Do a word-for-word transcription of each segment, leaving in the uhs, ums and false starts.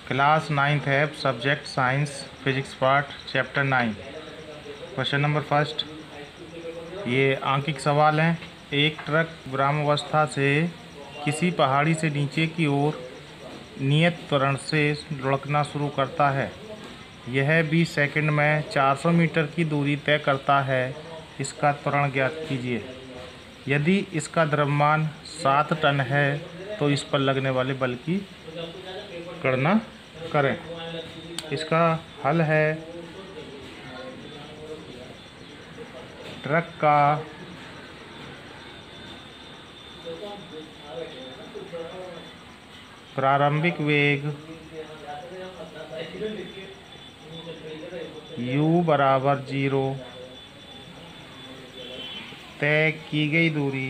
Class ninth है, subject science, physics part, chapter nine. Question number first, ये आंकिक सवाल हैं। एक ट्रक विरामावस्था से किसी पहाड़ी से नीचे की ओर नियत त्वरण से लुढ़कना शुरू करता है। यह बीस सेकंड में चार सौ मीटर की दूरी तय करता है। इसका त्वरण ज्ञात कीजिए। यदि इसका द्रव्यमान सात टन है तो इस पर लगने वाले बल की गणना करें। इसका हल है, ट्रक का प्रारंभिक वेग u बराबर जीरो, तय की गई दूरी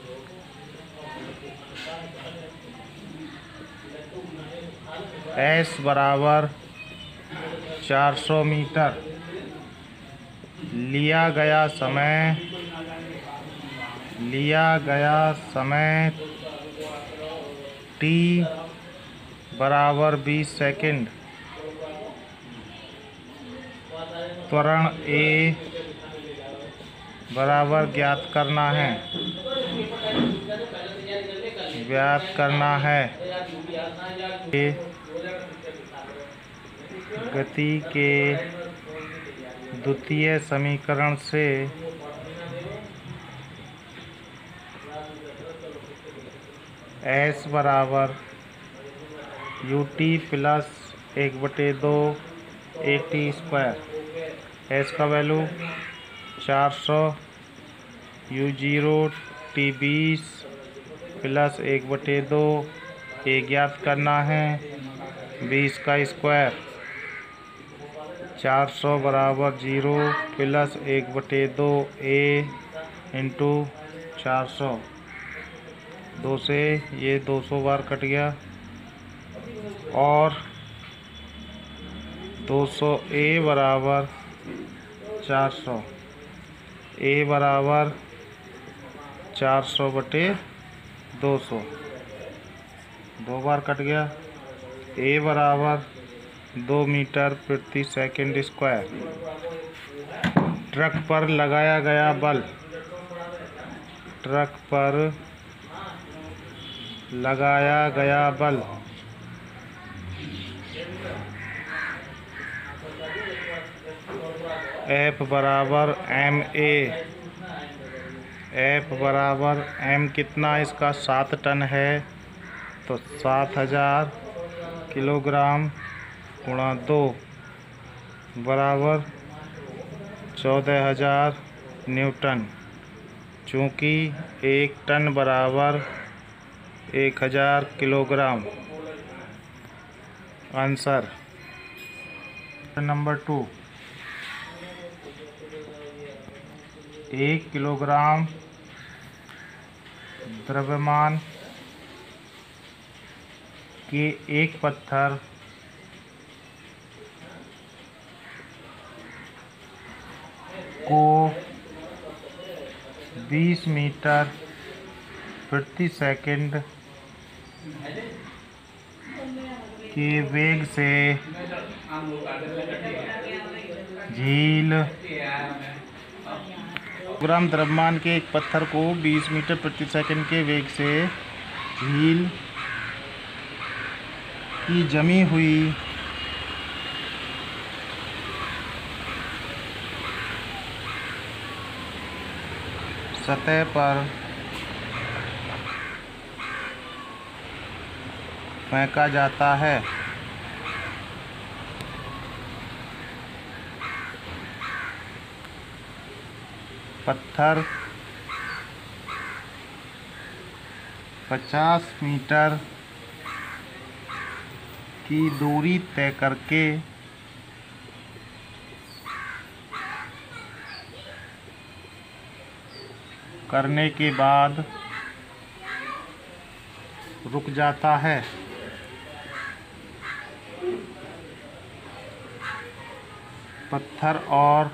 s बराबर चार सौ मीटर, लिया गया समय लिया गया समय t बराबर बीस सेकंड, त्वरण a बराबर ज्ञात करना है ज्ञात करना है गति के द्वितीय समीकरण से s बराबर यू टी प्लस एक बटे दो ए टी स्क्वायर। s का वैल्यू चार सौ, यू जीरो, टी बीस प्लस एक बटे दो, ए ज्ञात करना है बीस का स्क्वायर। चार सौ बराबर जीरो प्लस एक बटे दो ए इंटू चार सौ। दो से ये दो सौ बार कट गया और दो सौ ए बराबर चार सौ, ए बराबर चार सौ बटे दो सौ, दो बार कट गया। ए बराबर दो मीटर प्रति सेकंड स्क्वायर। ट्रक पर लगाया गया बल ट्रक पर लगाया गया बल F बराबर एम ए। F बराबर m कितना, इसका सात टन है तो सात हजार किलोग्राम गुणा दो बराबर चौदह हजार न्यूटन। चूँकि एक टन बराबर एक हजार किलोग्राम। आंसर नंबर टू, एक किलोग्राम द्रव्यमान के एक पत्थर को बीस मीटर प्रति सेकंड के वेग से झील ग्राम द्रव्यमान के एक पत्थर को बीस मीटर प्रति सेकंड के वेग से झील की जमी हुई सतह पर फेंका जाता है। पत्थर पचास मीटर की दूरी तय करके करने के बाद रुक जाता है। पत्थर और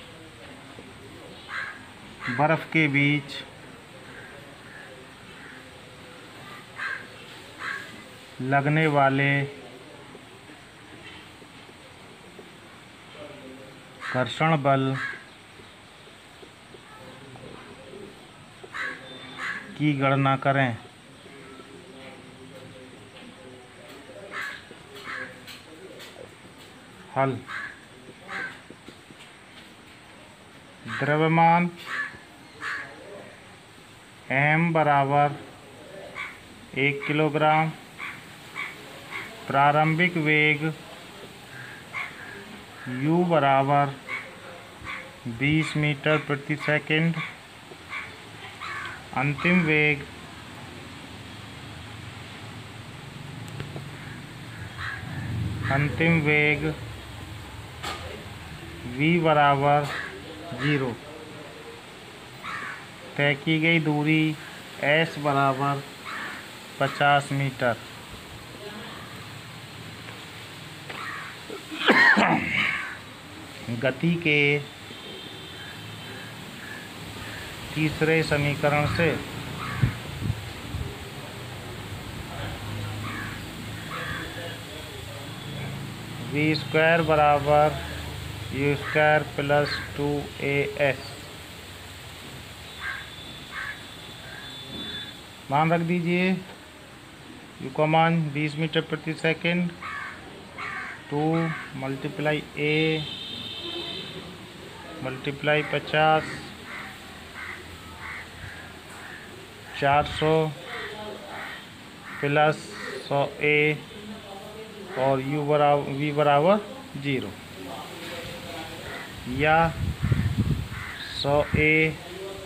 बर्फ के बीच लगने वाले घर्षण बल की गणना करें। हल। द्रव्यमान m बराबर एक किलोग्राम, प्रारंभिक वेग u बराबर बीस मीटर प्रति सेकंड, अंतिम वेग अंतिम वेग v बराबर जीरो। तय की गई दूरी s बराबर पचास मीटर। गति के तीसरे समीकरण से वी स्क्वायर बराबर u square plus two a s मान रख दीजिए। यू का मान बीस मीटर प्रति second, two multiply a multiply पचास, चार सौ प्लस सौ ए और u बराबर वी बराबर जीरो, या सौ ए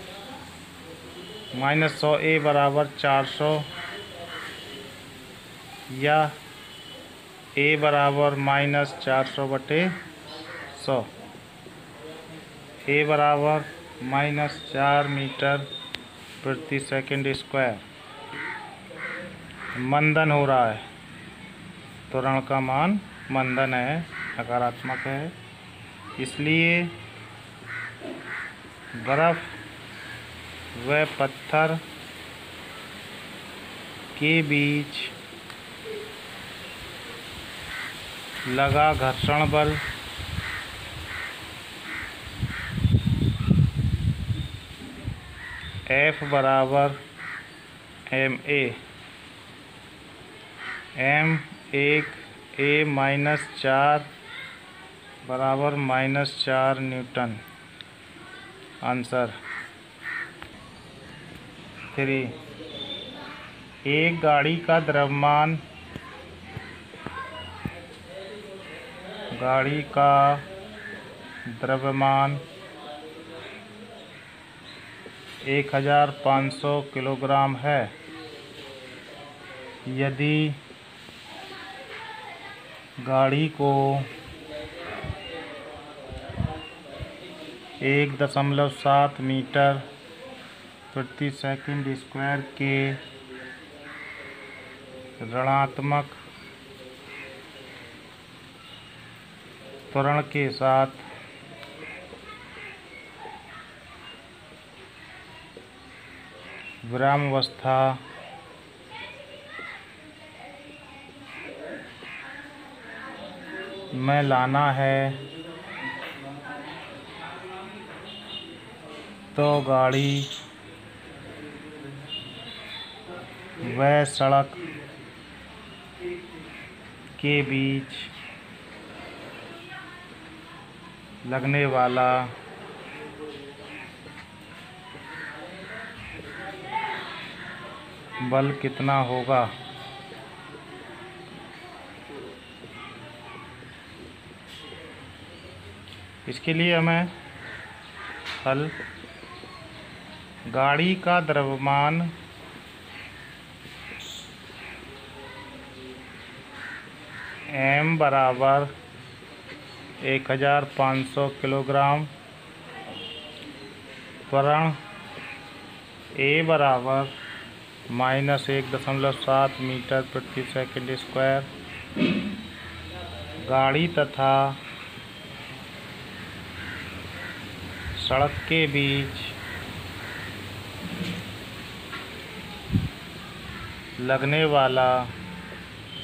माइनस सौ ए बराबर चार सौ, या ए बराबर माइनस चार सौ बटे सौ, ए बराबर माइनस चार मीटर प्रति सेकंड स्क्वायर। मंदन हो रहा है, त्वरण का मान मंदन है, नकारात्मक है, इसलिए बर्फ व पत्थर के बीच लगा घर्षण बल F बराबर एम ए, एम एक ए माइनस चार बराबर माइनस चार न्यूटन। Answer three. एक गाड़ी का द्रव्यमान गाड़ी का द्रव्यमान एक हजार पाँच सौ किलोग्राम है। यदि गाड़ी को एक दशमलव सात मीटर प्रति सेकंड स्क्वायर के ऋणात्मक त्वरण के साथ विरामावस्था में लाना है तो गाड़ी व सड़क के बीच लगने वाला बल कितना होगा। इसके लिए हमें हल। गाड़ी का द्रव्यमान m बराबर एक हजार पाँच सौ किलोग्राम, त्वरण a बराबर माइनस एक दशमलव सात मीटर प्रति सेकंड स्क्वायर। गाड़ी तथा सड़क के बीच लगने वाला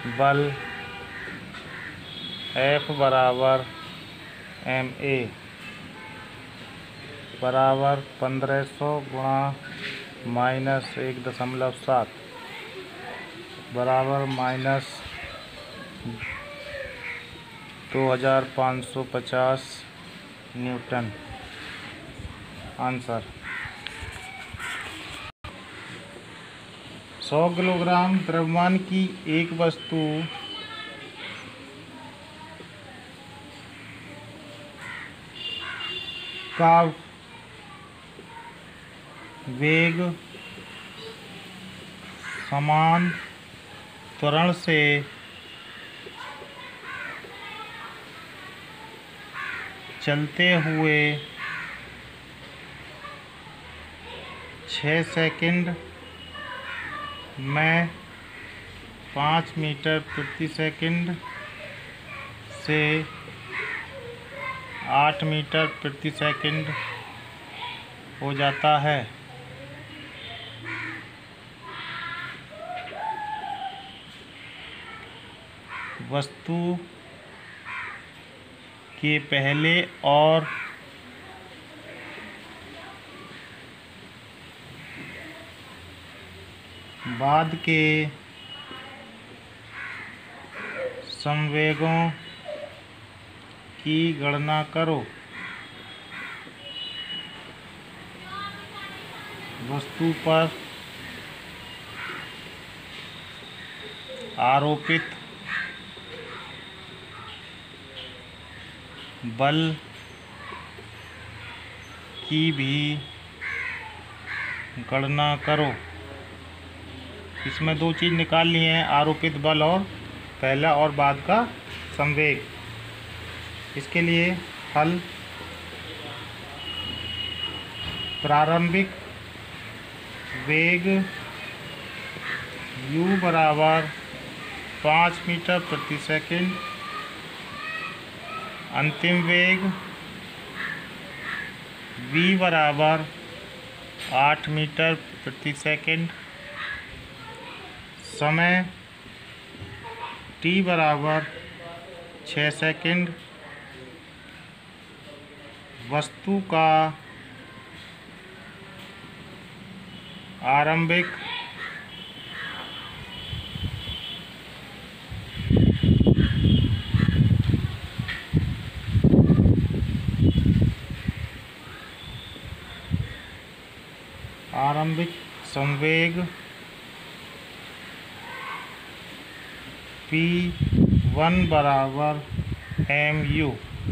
बल F बराबर एम ए बराबर पंद्रह सौ गुणा माइनस एक दशमलव सात बराबर माइनस दो हज़ार पाँच सौ पचास न्यूटन। आंसर सौ किलोग्राम द्रव्यमान की एक वस्तु का वेग समान त्वरण से चलते हुए छः सेकंड में पाँच मीटर प्रति सेकंड से आठ मीटर प्रति सेकंड हो जाता है। वस्तु के पहले और बाद के संवेगों की गणना करो। वस्तु पर आरोपित बल की भी गणना करो। इसमें दो चीज़ निकालनी है, आरोपित बल और पहला और बाद का संवेग। इसके लिए हल प्रारंभिक वेग u बराबर पाँच मीटर प्रति सेकंड, अंतिम वेग v बराबर आठ मीटर प्रति सेकंड, समय t बराबर छः सेकंड, वस्तु का आरंभिक आरंभिक संवेग पी वन बराबर एम यू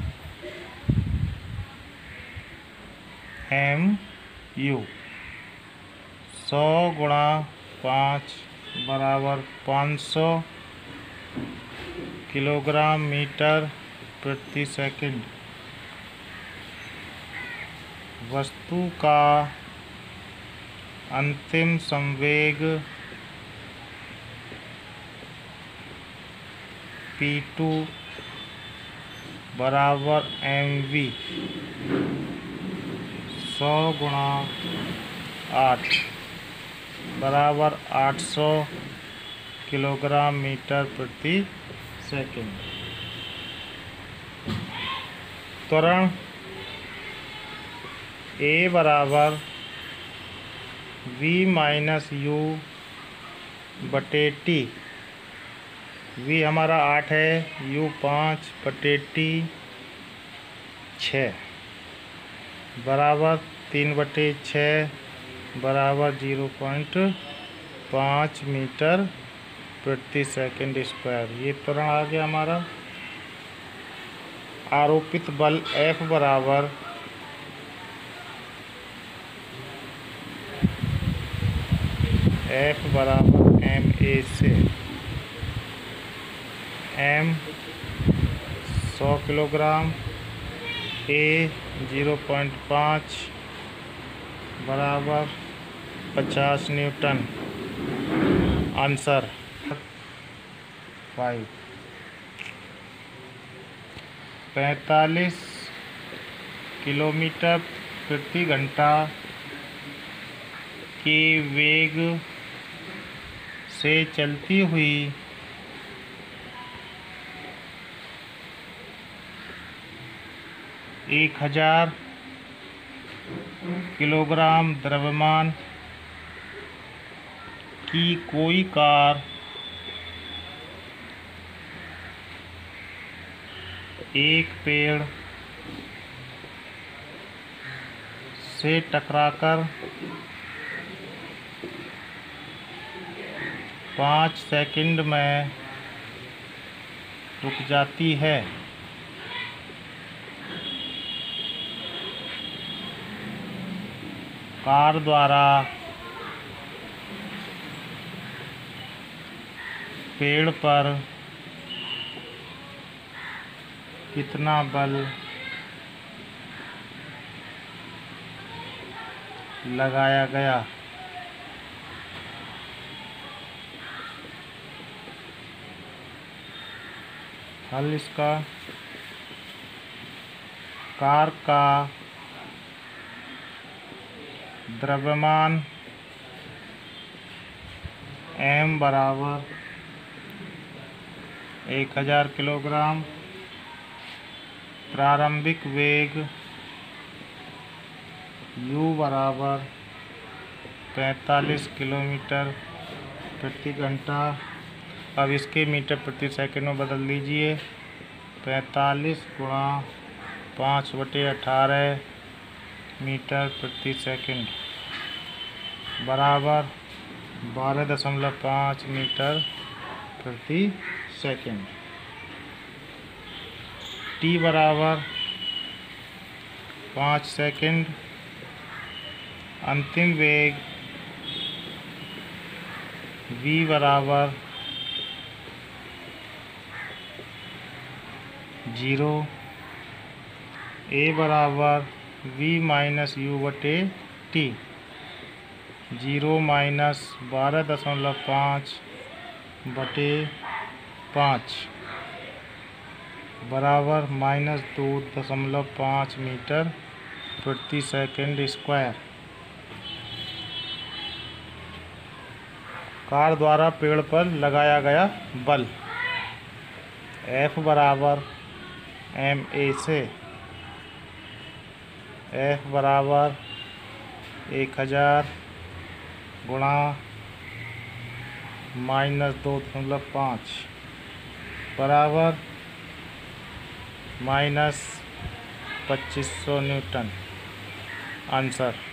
एम यू सौ गुणा पाँच बराबर पाँच सौ किलोग्राम मीटर प्रति सेकंड। वस्तु का अंतिम संवेग पी टू बराबर एम वी सौ गुणा आठ बराबर आठ सौ किलोग्राम मीटर प्रति सेकंड। त्वरण ए बराबर वी माइनस यू बटे टी। वी हमारा आठ है, यू पाँच बटे टी छः बराबर तीन बटे छः बराबर जीरो पॉइंट पाँच मीटर प्रति सेकंड स्क्वायर। ये त्वरण आ गया हमारा। आरोपित बल F बराबर F बराबर एम ए से M सौ किलोग्राम, A जीरो पॉइंट पाँच बराबर पचास न्यूटन। आंसर फाइव पैंतालीस किलोमीटर प्रति घंटा के वेग से चलती हुई एक हजार किलोग्राम द्रव्यमान की कोई कार एक पेड़ से टकराकर पाँच सेकंड में रुक जाती है। कार द्वारा पेड़ पर कितना बल लगाया गया? हल इसका, कार का द्रव्यमान m बराबर एक हजार किलोग्राम, प्रारंभिक वेग u बराबर पैंतालीस किलोमीटर प्रति घंटा। अब इसके मीटर प्रति सेकंड में बदल दीजिए। पैंतालीस गुणा पाँच बटे अठारह मीटर प्रति सेकंड बराबर बारह दशमलव पाँच मीटर प्रति सेकंड। टी बराबर पाँच सेकंड। अंतिम वेग v बराबर जीरो। a बराबर v माइनस यू बटे टी। जीरो माइनस बारह दशमलव पाँच बटे पाँच बराबर माइनस दो दशमलव पाँच मीटर प्रति सेकंड स्क्वायर। कार द्वारा पेड़ पर लगाया गया बल F बराबर एम ए से। F बराबर एक हजार गुणा माइनस दो दशमलव पाँच बराबर माइनस पच्चीस सौ न्यूटन। आंसर